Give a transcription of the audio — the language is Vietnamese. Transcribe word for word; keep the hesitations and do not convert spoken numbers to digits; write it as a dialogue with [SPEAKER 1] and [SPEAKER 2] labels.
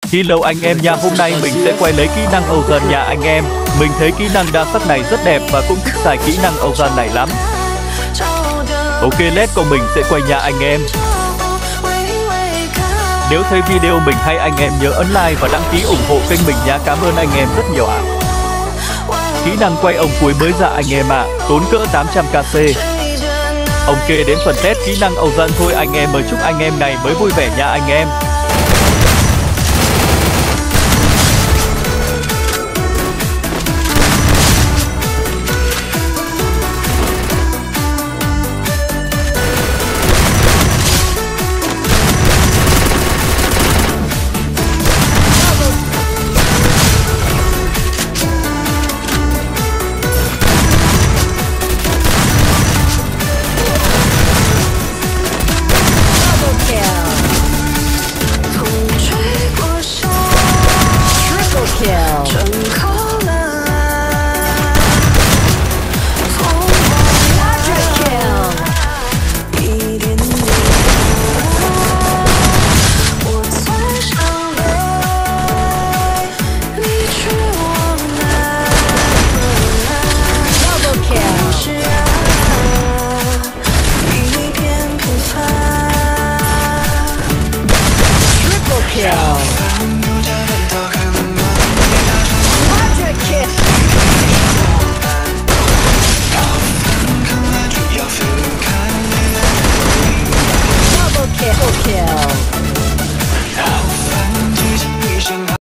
[SPEAKER 1] Hello anh em nha, hôm nay mình sẽ quay lấy kỹ năng Ocean nha anh em. Mình thấy kỹ năng đa sắc này rất đẹp và cũng thích xài kỹ năng Ocean này lắm. Ok, let's go, mình sẽ quay nha anh em. Nếu thấy video mình hay anh em nhớ ấn like và đăng ký ủng hộ kênh mình nha, cảm ơn anh em rất nhiều ạ. Kỹ năng quay ông cuối mới ra anh em ạ, à, tốn cỡ tám trăm k c. Ok, đến phần test kỹ năng Ocean thôi anh em, mời chúc anh em này mới vui vẻ nha anh em.